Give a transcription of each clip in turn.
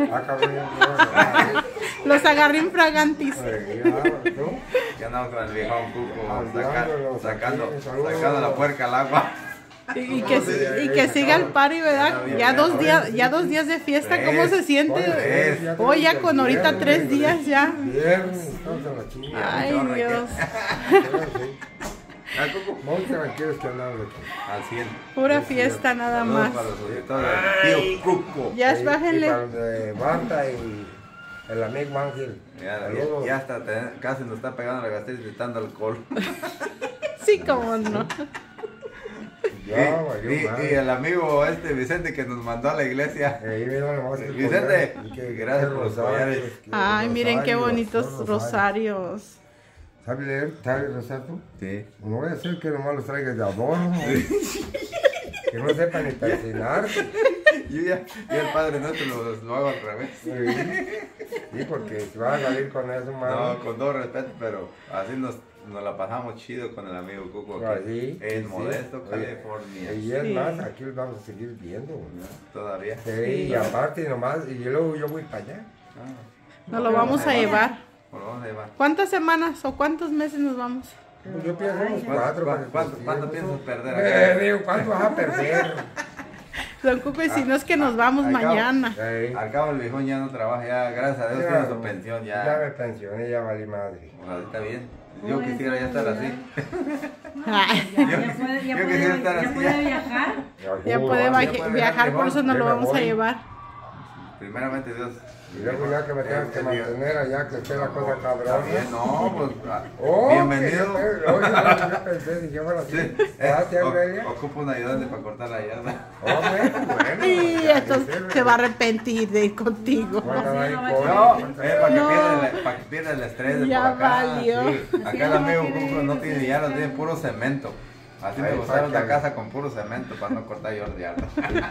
Los agarré infragantis. Ya andamos con el viejón Cuco, sacando la puerca al agua. Y que siga el party, ¿verdad? Ya 2 días de fiesta, ¿cómo se siente? Hoy ya con ahorita 3 días ya. Ay, Dios. Muy tranquilos que andamos aquí. Al 100. Pura fiesta nada más. Para los auditores del tío Cuco. Ya Y bájenle. para el de Banta y el amigo Ángel. Ya hasta casi nos está pegando la gastritis gritando alcohol. Sí, cómo no. Y el amigo Vicente que nos mandó a la iglesia. Vicente, gracias por los collares. Ay, miren qué bonitos rosarios. ¿Sabes leer? ¿Sabes rezar tú? Sí. No voy a hacer que nomás los traigas de adorno. Que no sepan ni persinarte. Yo el Padre Nuestro lo hago al revés. Sí, porque si vas a salir con eso, mano. No, con todo respeto, pero así nos la pasamos chido con el amigo Cuco aquí en Modesto, California. Y es más, aquí los vamos a seguir viendo. Todavía. Sí, y aparte nomás, y luego yo voy para allá. Nos lo vamos a llevar. Lo vamos a llevar. ¿Cuántas semanas o cuántos meses nos vamos? Pues yo pienso unos 4. ¿Cuánto piensas perder? Digo, ¿cuánto vas a perder? Don Cuco, y si no es que nos vamos mañana. Al cabo el viejón ya no trabaja, ya gracias a Dios tiene su pensión ya. Ya me pensioné, ya valí madre. Está bien. Yo quisiera ya estar así. Ya puede viajar. Ya puede viajar, por eso nos lo vamos a llevar. Primeramente Dios. Y luego ya que me tengas que mantener allá, que esté la cosa cabrona. Bien, no, pues bienvenido. Yo pensé, dije, bueno, ocupo un ayudante para cortar la yarda. Y esto se va a arrepentir de ir contigo. Para que pierda el estrés de ya por acá. Valió. Sí. Acá el amigo Cuco no tiene yarda, tiene puro cemento. Así me gustaron la casa con puro cemento para no cortar yo yarda.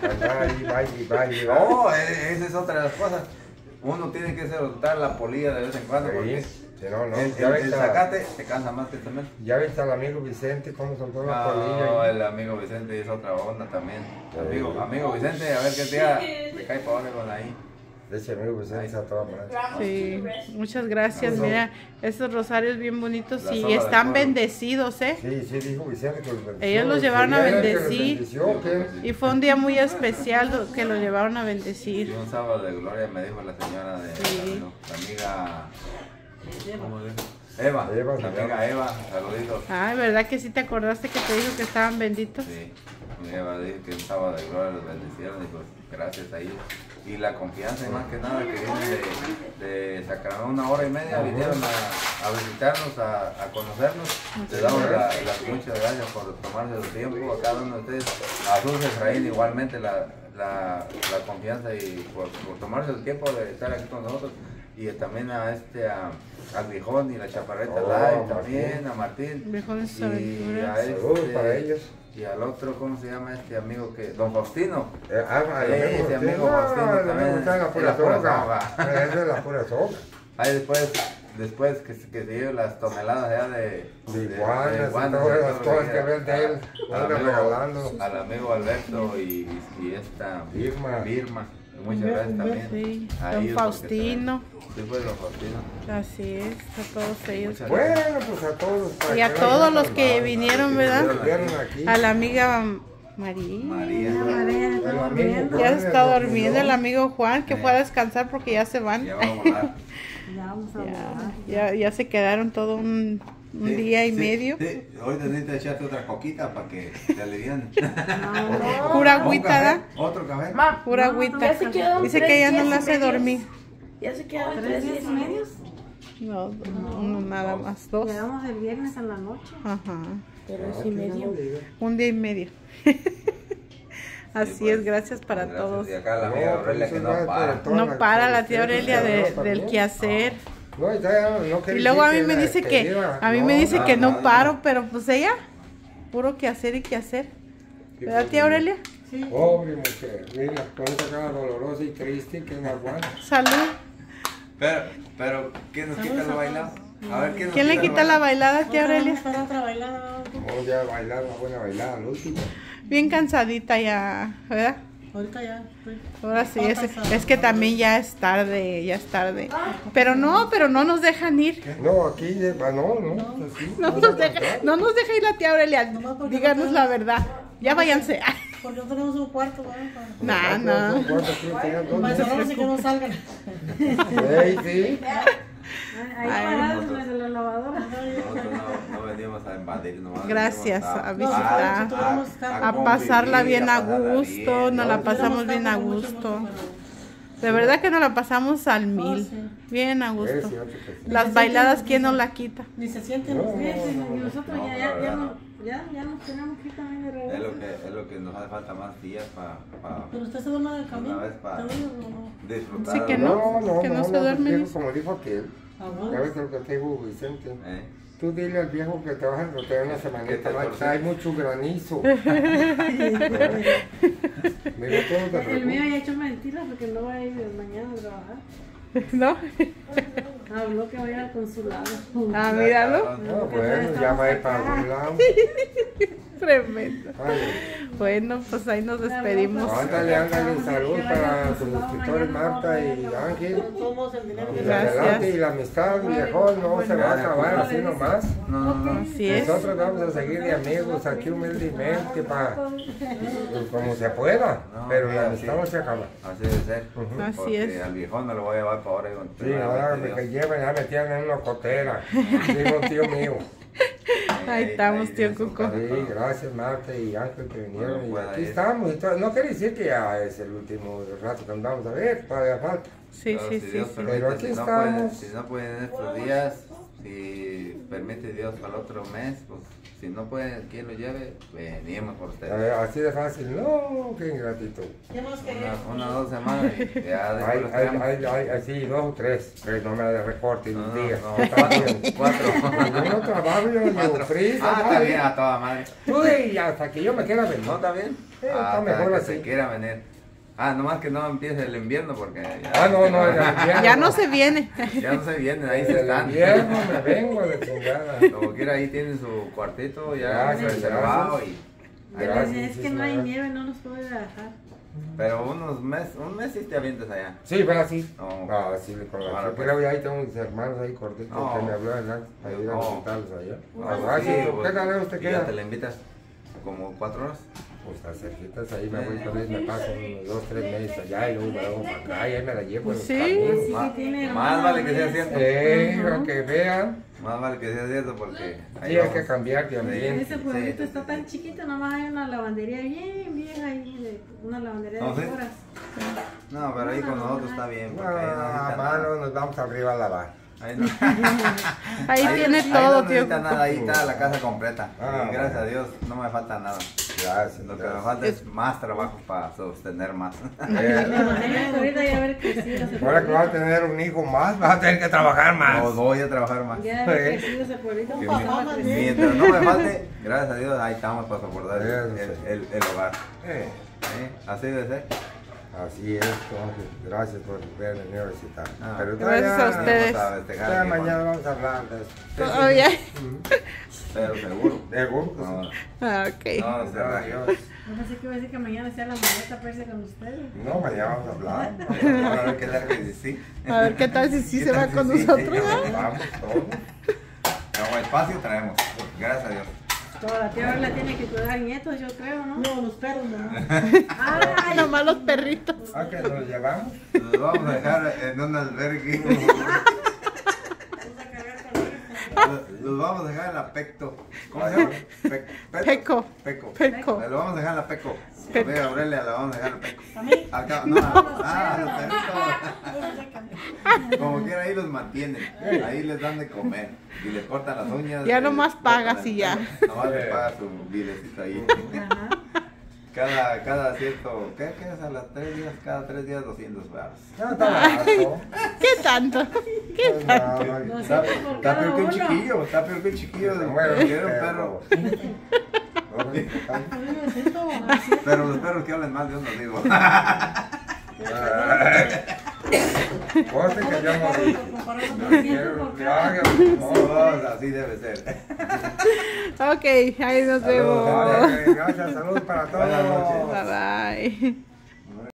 No, esa es otra de las cosas. Uno tiene que soltar la polilla de vez en cuando porque el zacate se cansa más que el cemento. Ya viste al amigo Vicente cómo soltó la polilla. No, el amigo Vicente es otra onda también. Amigo Vicente, a ver qué día le cae para con ahí. Ese amigo Vicente se atrapa. Sí, muchas gracias. Mira, estos rosarios bien bonitos y están bendecidos, ¿eh? Sí, dijo Vicente que los bendició. Ellos los llevaron a bendecir. Y fue un día muy especial que los llevaron a bendecir. Y un sábado de gloria me dijo la señora de la amiga. ¿Cómo dijo? Eva, la amiga Eva, saluditos. Ay, ¿verdad que sí te acordaste que te dijo que estaban benditos? Sí, Eva dijo que un sábado de gloria los bendicieron y pues gracias a ellos. Y la confianza, y más que nada, que vienen de Sacramento, 1h30 vinieron a visitarnos, a conocernos. Les damos las muchas gracias por tomarse su tiempo a cada uno de ustedes. A Sus Efraín igualmente la confianza y por tomarse el tiempo de estar aquí con nosotros. Y también al viejón y la chaparreta Live también, a Martín. Viejones y a saludos para ellos. Y al otro, ¿cómo se llama este amigo que? Don Faustino. Ese amigo Faustino también. Es la pura soga. Es de la pura soga. Ahí después que se lleve las toneladas allá de iguanas, todas las cosas que ven de él, al amigo Alberto y esta Birma. Muchas gracias también. Sí. Don Faustino. Sí, fue Don Faustino. Así es, a todos ellos. Bueno, pues a todos. Y a todos los que vinieron, ¿verdad? A la amiga María. Ya está durmiendo el amigo Juan, que fue a descansar porque ya se van. Ya vamos a volar. Ya se quedaron todo un día y medio. Sí. Ahorita necesitas echarte otra coquita para que te alivian. Pura agüita, ¿da? ¿Otro café? Pura agüita. Dice que ella no la hace dormir. ¿Ya se quedaron 3 días y medios? No, nada más, 2. Quedamos el viernes en la noche. Ajá. 3 y medio. Un día y medio. Así es, gracias para todos. Y acá la amiga Aurelia que no para. No para la tía Aurelia del quehacer. Y luego a mí me dice que no paro, pero pues ella, puro quehacer y quehacer. ¿Verdad, tía Aurelia? Sí. Pobre mujer, mira, con esa cara dolorosa y triste, que es más buena. Salud. Pero, ¿quién nos quita la bailada? A ver, ¿quién le quita la bailada, tía Aurelia? Otra bailada. Vamos ya a bailar, una buena bailada, la última. Bien cansadita ya, ¿verdad? Ahorita ya. Ahora sí, es que también ya es tarde, ya es tarde. Pero no nos dejan ir. No, aquí, no. Así, No nos deja ir la tía Aurelia. Díganos la verdad. Ya váyanse. Porque no tenemos un cuarto, ¿verdad? No. Para cerrarnos y que no salgan. Sí. Ahí parados desde la lavadora. Nosotros no venimos a invadir, nomás Gracias, venimos a visitar, a pasarla bien a gusto, nos la pasamos bien a gusto. De verdad que nos la pasamos al 1000, bien a gusto. Las bailadas, ¿quién nos la quita? Ni se sienten los pies. Y nosotros ya nos tenemos que ir también de regreso. Es lo que nos hace falta más días para Pero usted se duerme en el camino. una vez para disfrutar. Sí que no se duerme. Como dijo aquel. Ya ves lo que te dijo Vicente. Tú dile al viejo que te vas a enrotar una semanita más. Hay mucho granizo. El mío ya ha hecho mentiras porque no va a ir mañana a trabajar. ¿No? Habló que vaya al consulado. Ah, míralo. No, bueno, ya va a ir para algún lado. Tremendo. Bueno, pues ahí nos despedimos. Ándale, salud para sus suscriptores Marta y Ángel. Gracias. Y la amistad, viejón, no se va a acabar así nomás. Así es. Nosotros vamos a seguir de amigos aquí humildemente, como se pueda, pero la amistad no se acaba. Así debe ser. Así es. Porque al viejón me lo voy a llevar para ahora. Sí, ahora que llevan, ya me tienen en una cotera. Digo un tío mío. Ahí estamos, tío Cuco. Sí, gracias Marta y Ángel que vinieron. Bueno, Y aquí estamos. Y no quiere decir que ya es el último rato que nos vamos a ver, todavía falta. Sí. Pero aquí estamos. Si no pueden estos días, si permite Dios para el otro mes, pues si no pueden, quien lo lleve, venimos por ustedes. Así de fácil, no, qué ingratitud. Una 2 semanas y ya después los tenemos. Hay, sí, 2 o 3, pero no me de recorte un día. No, Está bien. 4. Yo no trabajo, yo llevo frisa. Está bien, a toda madre. Tú y hasta que yo me quiera venir. ¿No está bien? Está mejor que así. se quiera venir. Nomás que no empiece el invierno porque ya... No, el invierno. Ya no se viene. Ya no se vienen, ahí se están. El invierno me vengo de chingada. Como quiera, ahí tienen su cuartito ya Gracias, reservado gracias. y... Es que no hay nieve, no nos puede dejar. Pero un mes sí te avientas allá. Sí, pero así. No. Sí, con la Ahora, pero ahí tengo mis hermanos ahí cortitos que me hablaban para ir a visitarlos allá. ¿Qué tal usted Y ya queda? te la invitas como 4 horas. Pues está cerquitas, ahí me voy con él, me paso unos 2 o 3 meses allá y luego me hago para acá y ahí me la llevo en el camino. Más vale que sea cierto. Para que vean. Más vale que sea cierto porque... Sí, hay que cambiar de ambiente. Ese pueblito está tan chiquito, nomás hay una lavandería bien vieja ahí, una lavandería de horas. No, pero ahí con nosotros está bien. Porque ahí no necesita nada. Mano, nos vamos arriba a lavar. Ahí tiene todo, no tío. necesita nada, ahí está la casa completa. Y gracias bueno. a Dios no me falta nada. Gracias. Lo que me falta es más trabajo para sostener más. Ahorita ya haber crecido. Ahora que vas a tener un hijo más, vas a tener que trabajar más. O voy a trabajar más. Ya haber crecido ese pueblito. Mientras no me falte, gracias a Dios, ahí estamos para soportar el hogar. Así debe ser. Así es, entonces, gracias por venir a visitar. Pero Gracias a ustedes. Ya mañana vamos a hablar de eso. Todavía. Pero seguro. ¿Seguro? Ok. No, será Dios. No sé qué va a decir que mañana sea la maleta perse con ustedes. No, mañana vamos a hablar. A ver qué tal que sí. A ver qué tal si sí se va con sí? nosotros. Vamos todos. Como espacio traemos, gracias a Dios. Toda la tía la tiene que cuidar nietos, yo creo, ¿no? No, los perros no. Ay, nomás los perritos. ¿A que nos llevamos? Los vamos a dejar en un albergue. Los vamos a dejar en la Pecto. ¿Cómo se llama? Peco. Peco. Lo vamos a dejar en la Peco. Peco. Ve, Aurelia, la vamos a dejar en la Peco. ¿A mí? Acá, no, los perritos. Como quiera, ahí los mantienen. Ahí les dan de comer. Y les cortan las uñas. Ya nomás pagas y ya. Nomás les pagas su bilecito ahí. Cada cierto, ¿qué es? A las 3 días, cada 3 días 200 baros. No, está barato. ¿Qué tanto? ¿Qué tanto? Está peor que un chiquillo, está peor que un chiquillo. Quiero un perro. Pero los perros que hablan mal, Dios nos digo. Cosa que ya Así debe ser. Ok, ahí nos vemos. Gracias, saludos para todos. Buenas noches. Bye bye.